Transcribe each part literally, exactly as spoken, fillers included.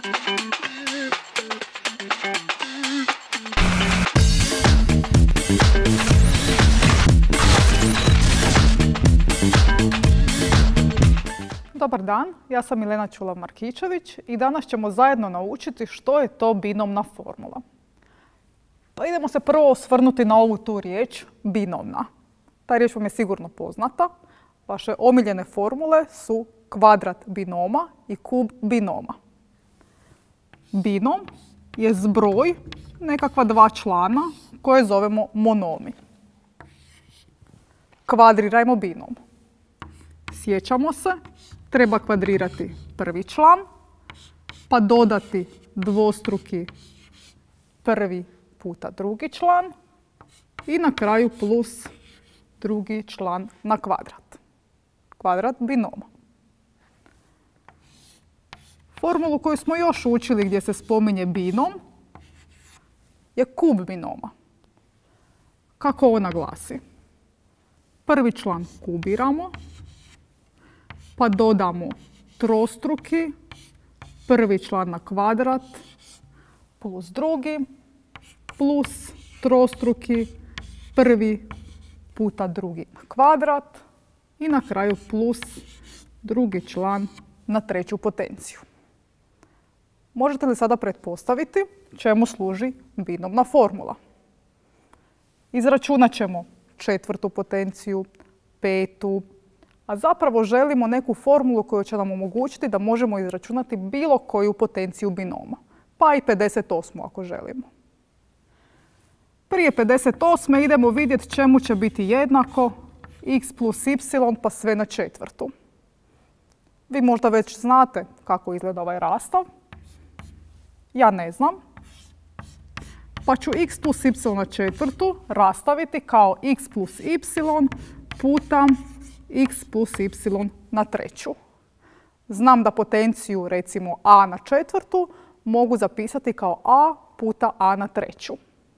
Dobar dan, ja sam Milena Čulav-Markičević i danas ćemo zajedno naučiti što je to binomna formula. Pa idemo se prvo osvrnuti na ovu tu riječ binomna. Ta riječ vam je sigurno poznata. Vaše omiljene formule su kvadrat binoma i kub binoma. Binom je zbroj nekakva dva člana koje zovemo monomi. Kvadrirajmo binom. Sjećamo se, treba kvadrirati prvi član, pa dodati dvostruki prvi puta drugi član i na kraju plus drugi član na kvadrat. Kvadrat binoma. Formulu koju smo još učili gdje se spominje binom je kub binoma. Kako ona glasi? Prvi član kubiramo, pa dodamo trostruki prvi član na kvadrat plus drugi plus trostruki prvi puta drugi na kvadrat i na kraju plus drugi član na treću potenciju. Možete li sada pretpostaviti čemu služi binomna formula? Izračunat ćemo četvrtu potenciju, petu, a zapravo želimo neku formulu koja će nam omogućiti da možemo izračunati bilo koju potenciju binoma, pa i pedeset osmu ako želimo. Prije pedeset osme idemo vidjeti čemu će biti jednako x plus y pa sve na četvrtu. Vi možda već znate kako izgleda ovaj rastav. Ja ne znam. Pa ću x plus y na četvrtu rastaviti kao x plus y puta x plus y na treću. Znam da potenciju, recimo a na četvrtu, mogu zapisati kao a puta a na treću.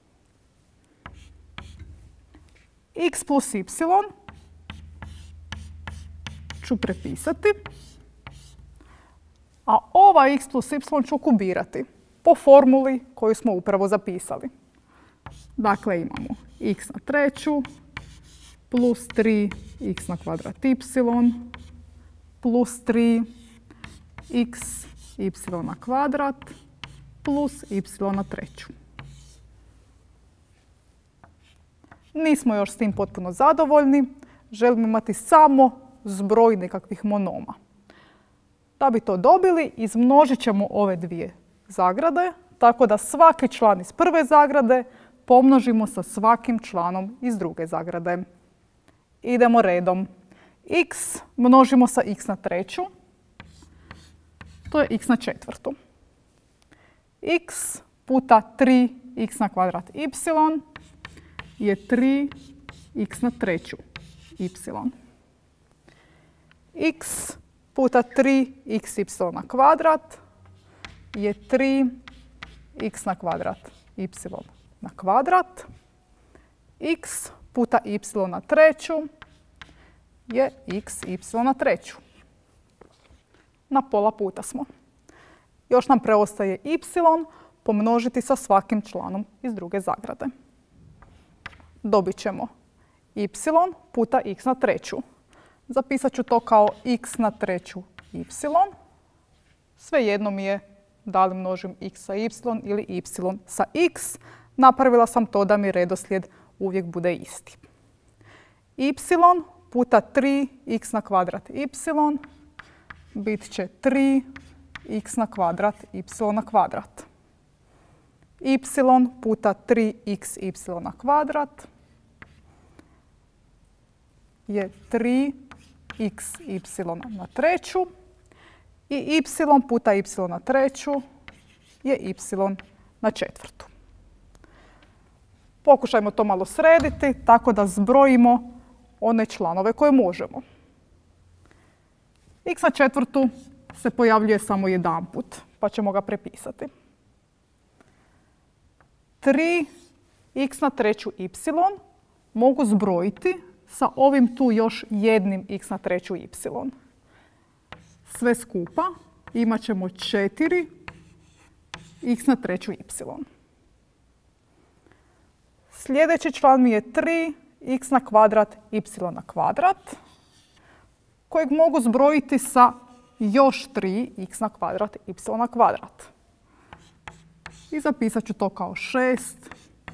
X plus y ću prepisati, a ova x plus y ću kubirati po formuli koju smo upravo zapisali. Dakle, imamo x na treću plus tri x na kvadrat y plus tri x y na kvadrat plus y na treću. Nismo još s tim potpuno zadovoljni. Želimo imati samo zbroj nekakvih monoma. Da bi to dobili, izmnožit ćemo ove dvije zagrade, tako da svaki član iz prve zagrade pomnožimo sa svakim članom iz druge zagrade. Idemo redom. X množimo sa x na treću. To je x na četvrtu. X puta tri x na kvadrat y je tri x na treću y. X puta tri x y na kvadrat je tri x na kvadrat y na kvadrat. X puta y na treću je x y na treću. Na pola puta smo. Još nam preostaje y pomnožiti sa svakim članom iz druge zagrade. Dobit ćemo y puta x na treću. Zapisat ću to kao x na treću y. Svejedno mi je da li množim x sa y ili y sa x. Napravila sam to da mi redoslijed uvijek bude isti. Y puta tri x na kvadrat y bit će tri x na kvadrat y na kvadrat. Y puta tri x y na kvadrat je tri x y na treću i y puta y na treću je y na četvrtu. Pokušajmo to malo srediti tako da zbrojimo one članove koje možemo. X na četvrtu se pojavljuje samo jedanput, pa ćemo ga prepisati. tri x na treću y mogu zbrojiti sa ovim tu još jednim x na treću y. Sve skupa imat ćemo četiri x na treću y. Sljedeći član mi je tri x na kvadrat y na kvadrat, kojeg mogu zbrojiti sa još tri x na kvadrat y na kvadrat. I zapisat ću to kao šest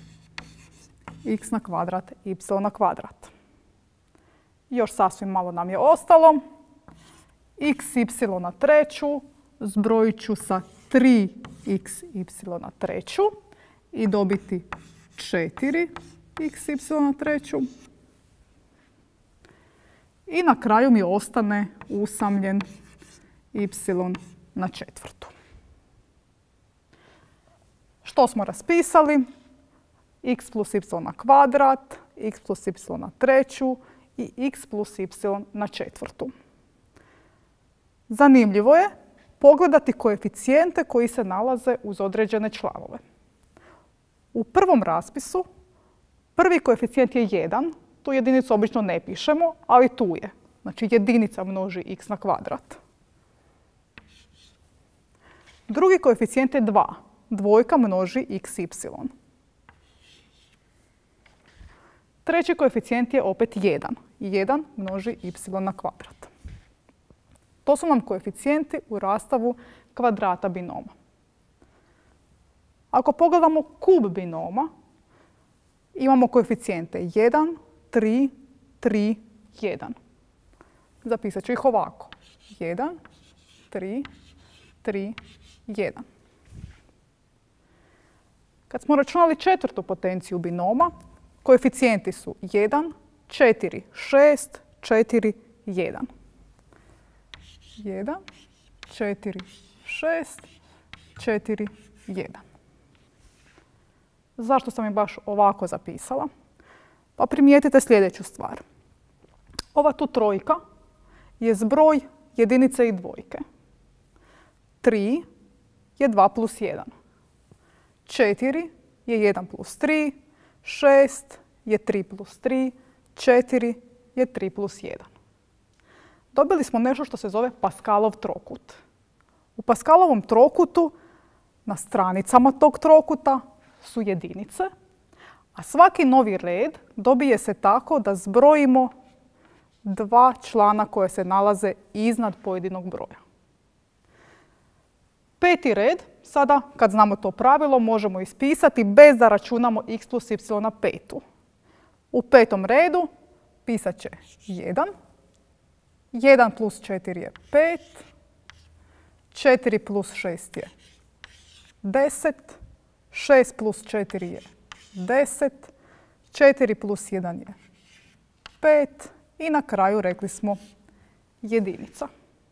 x na kvadrat y na kvadrat. Još sasvim malo nam je ostalo. Xy na treću zbrojit ću sa tri xy na treću i dobiti četiri xy na treću. I na kraju mi ostane usamljen y na četvrtu. Što smo raspisali? X plus y na kvadrat, x plus y na treću i x plus y na četvrtu. Zanimljivo je pogledati koeficijente koji se nalaze uz određene članove. U prvom raspisu prvi koeficijent je jedan, tu jedinicu obično ne pišemo, ali tu je. Znači jedinica množi x na kvadrat. Drugi koeficijent je dva, dvojka množi xy. Treći koeficijent je opet jedan, jedan množi y na kvadrat. To su nam koeficijenti u rastavu kvadrata binoma. Ako pogledamo kub binoma, imamo koeficijente jedan, tri, tri, jedan. Zapisat ću ih ovako. jedan, tri, tri, jedan. Kad smo računali četvrtu potenciju binoma, koeficijenti su jedan, četiri, šest, četiri, jedan. jedan, četiri, šest, četiri, jedan. Zašto sam je baš ovako zapisala? Pa primijetite sljedeću stvar. Ova tu trojka je zbroj jedinice i dvojke. tri je dva plus jedan. četiri je jedan plus tri. šest je tri plus tri. četiri je tri plus jedan. Dobili smo nešto što se zove Pascalov trokut. U Pascalovom trokutu na stranicama tog trokuta su jedinice, a svaki novi red dobije se tako da zbrojimo dva člana koje se nalaze iznad pojedinog broja. Peti red, sada kad znamo to pravilo, možemo ispisati bez da računamo x plus y na petu. U petom redu pisat će jedan. jedan plus četiri je pet. četiri plus šest je deset. šest plus četiri je deset. četiri plus jedan je pet. I na kraju rekli smo jedinica.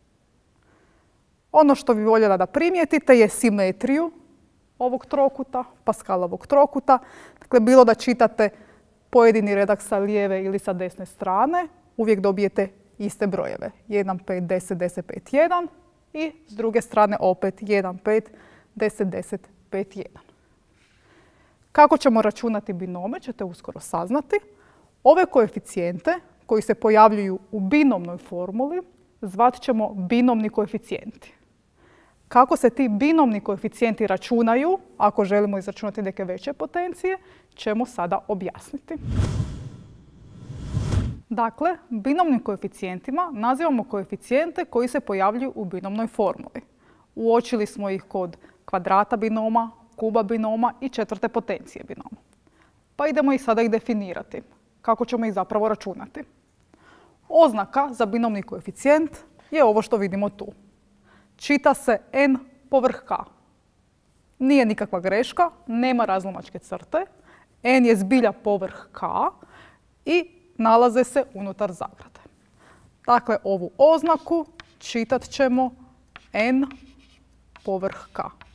Ono što bi voljela da primijetite je simetriju ovog trokuta, Pascalovog trokuta. Dakle, bilo da čitate pojedini redak sa lijeve ili sa desne strane, uvijek dobijete iste brojeve. jedan, pet, deset, deset, pet, jedan i s druge strane opet jedan, pet, deset, deset, pet, jedan. Kako ćemo računati binome ćete uskoro saznati. Ove koeficijente koji se pojavljuju u binomnoj formuli zvat ćemo binomni koeficijenti. Kako se ti binomni koeficijenti računaju, ako želimo izračunati neke veće potencije, ćemo sada objasniti. Dakle, binomnim koeficijentima nazivamo koeficijente koji se pojavljuju u binomnoj formuli. Uočili smo ih kod kvadrata binoma, kuba binoma i četvrte potencije binoma. Pa idemo ih sada i definirati. Kako ćemo ih zapravo računati? Oznaka za binomni koeficijent je ovo što vidimo tu. Čita se n povrh k. Nije nikakva greška, nema razlomačke crte. N je zbilja povrh k i nalaze se unutar zagrade. Dakle, ovu oznaku čitat ćemo n povrh k.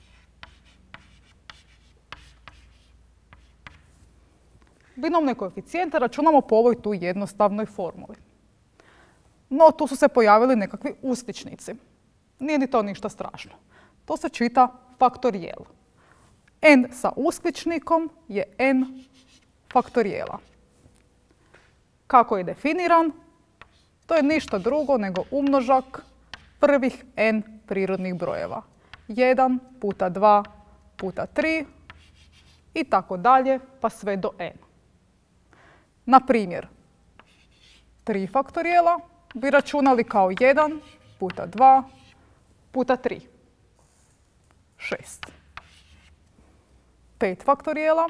Binomne koeficijente računamo po ovoj tu jednostavnoj formuli. No, tu su se pojavili nekakvi uskličnici. Nije ni to ništa strašno. To se čita faktorijel. N sa uskličnikom je n faktorijela. Kako je definiran? To je ništa drugo nego umnožak prvih n prirodnih brojeva. jedan puta dva puta tri i tako dalje pa sve do n. Na primjer, tri faktorijela bi računali kao jedan puta dva puta tri. šest. pet faktorijela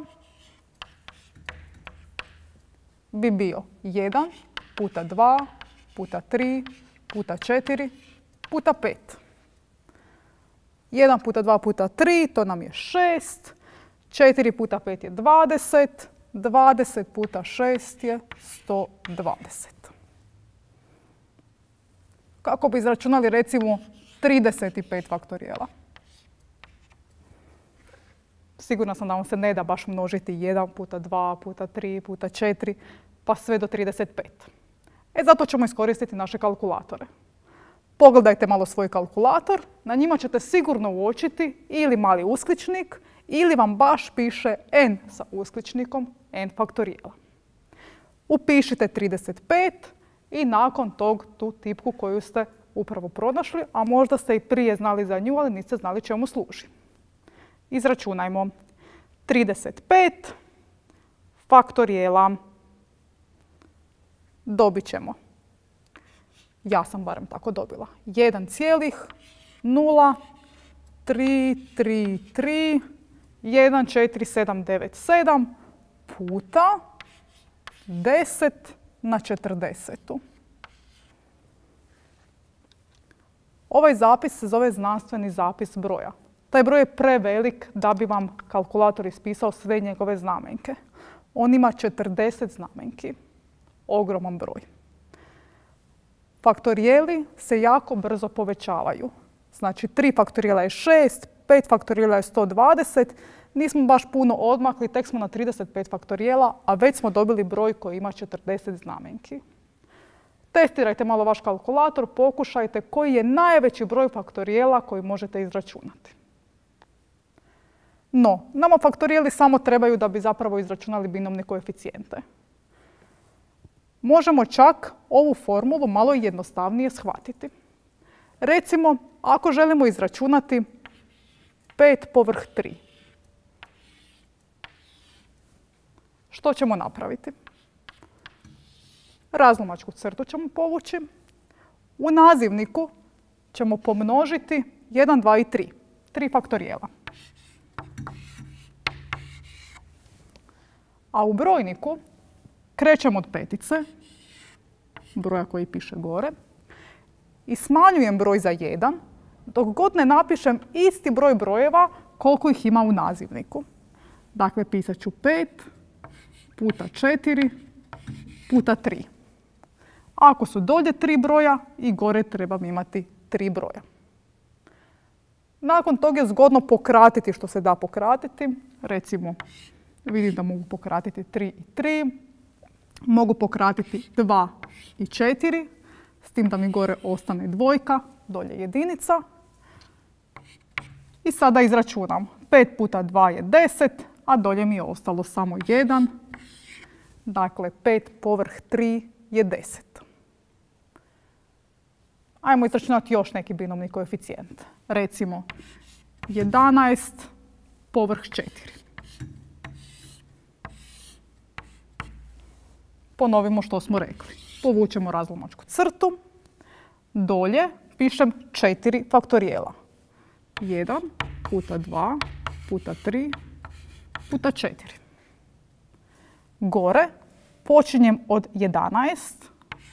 bi bio jedan puta dva puta tri puta četiri puta pet. jedan puta dva puta tri, to nam je šest. četiri puta pet je dvadeset. dvadeset puta šest je sto dvadeset. Kako bi izračunali recimo trideset pet faktorijela? Sigurna sam da vam se ne da baš množiti jedan puta dva puta tri puta četiri pa sve do trideset pet. E zato ćemo iskoristiti naše kalkulatore. Pogledajte malo svoj kalkulator, na njima ćete sigurno uočiti ili mali uskličnik ili vam baš piše n sa uskličnikom n faktorijela. Upišite trideset pet i nakon tog tu tipku koju ste upravo pronašli, a možda ste i prije znali za nju, ali niste znali čemu služi. Izračunajmo trideset pet faktorijela. Dobit ćemo, ja sam barem tako dobila, jedan zarez nula tri tri tri jedan četiri sedam devet sedam puta deset na četrdeset. Ovaj zapis se zove znanstveni zapis broja. Taj broj je prevelik da bi vam kalkulator ispisao sve njegove znamenke. On ima četrdeset znamenki. Ogroman broj. Faktorijeli se jako brzo povećavaju. Znači tri faktorijela je šest, pet faktorijela je sto dvadeset. Nismo baš puno odmakli, tek smo na trideset pet faktorijela, a već smo dobili broj koji ima četrdeset znamenki. Testirajte malo vaš kalkulator, pokušajte koji je najveći broj faktorijela koji možete izračunati. No, nama faktorijeli samo trebaju da bi zapravo izračunali binomne koeficijente. Možemo čak ovu formulu malo jednostavnije shvatiti. Recimo, ako želimo izračunati pet povrh tri. Što ćemo napraviti? Razlomačku crtu ćemo povući. U nazivniku ćemo pomnožiti jedan, dva i tri. tri faktorijela. A u brojniku krećem od petice, broja koji piše gore, i smanjujem broj za jedan, dok god ne napišem isti broj brojeva koliko ih ima u nazivniku. Dakle, pisat ću pet puta četiri puta tri. Ako su dolje tri broja i gore trebam imati tri broja. Nakon toga je zgodno pokratiti što se da pokratiti. Recimo, vidim da mogu pokratiti tri i tri. Mogu pokratiti dva i četiri, s tim da mi gore ostane dvojka, dolje jedinica. I sada izračunam. pet puta dva je deset, a dolje mi je ostalo samo jedan. Dakle, pet povrh tri je deset. Ajmo izračunati još neki binomni koeficijent. Recimo, jedanaest povrh četiri. Ponovimo što smo rekli. Povučemo razlomačku crtu. Dolje pišem četiri faktorijela. jedan puta dva puta tri puta četiri. Gore počinjem od jedanaest.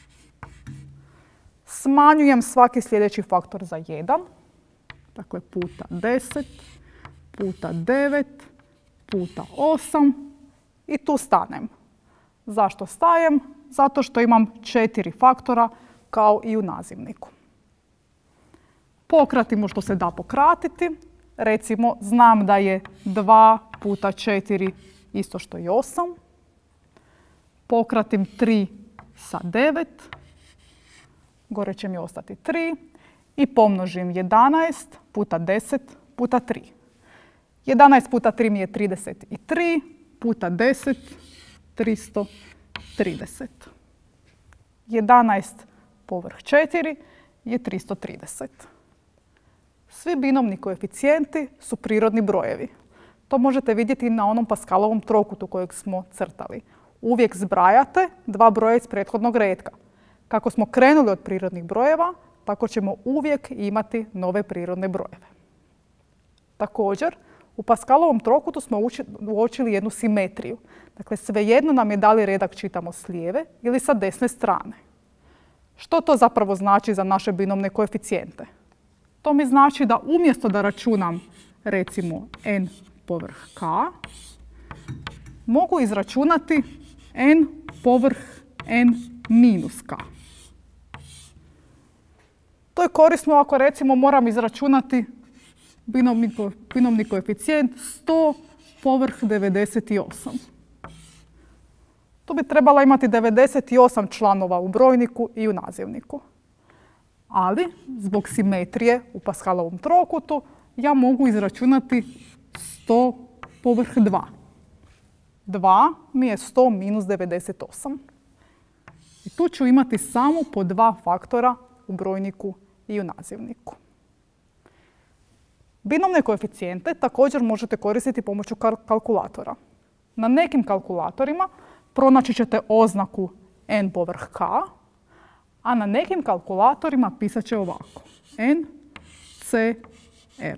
Smanjujem svaki sljedeći faktor za jedan. Dakle, puta deset, puta devet, puta osam. I tu stanem. Zašto stajem? Zato što imam četiri faktora kao i u nazivniku. Pokratimo što se da pokratiti. Recimo, znam da je dva puta četiri isto što i osam. Pokratim tri sa devet. Gore će mi ostati tri. I pomnožim jedanaest puta deset puta tri. jedanaest puta tri mi je trideset tri, puta deset, tristo trideset. jedanaest povrh četiri je tristo trideset. Svi binomni koeficijenti su prirodni brojevi. To možete vidjeti na onom Paskalovom trokutu kojeg smo crtali. Uvijek zbrajate dva broja iz prethodnog retka. Kako smo krenuli od prirodnih brojeva, tako ćemo uvijek imati nove prirodne brojeve. Također, u Paskalovom trokutu smo uočili jednu simetriju. Dakle, svejedno nam je da li redak čitamo s lijeve ili sa desne strane. Što to zapravo znači za naše binomne koeficijente? To mi znači da umjesto da računam recimo n povrh k, mogu izračunati n povrh n minus k. To je korisno ako recimo moram izračunati binomni, binomni koeficijent sto povrh devedeset osam. Tu bi trebala imati devedeset osam članova u brojniku i u nazivniku. Ali, zbog simetrije u Paskalovom trokutu, ja mogu izračunati sto povrh dva. dva mi je sto minus devedeset osam. I tu ću imati samo po dva faktora u brojniku i u nazivniku. Binomne koeficijente također možete koristiti pomoću kalkulatora. Na nekim kalkulatorima pronaći ćete oznaku n povrh k, a na nekim kalkulatorima pisat će ovako n c r.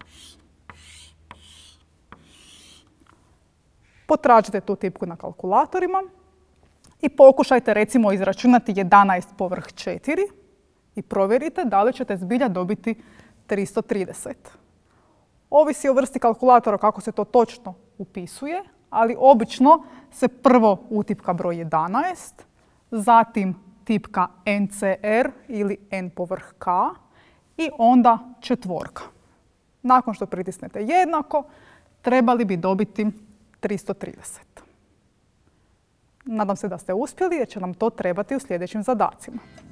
Potražite tu tipku na kalkulatorima i pokušajte recimo izračunati jedanaest povrh četiri i provjerite da li ćete zbilja dobiti tristo trideset. Ovisi o vrsti kalkulatora kako se to točno upisuje, ali obično se prvo utipka broj jedanaest, zatim tipka n c r ili n povrh k i onda četvorka. Nakon što pritisnete jednako, trebali bi dobiti tristo trideset. Nadam se da ste uspjeli jer će nam to trebati u sljedećim zadacima.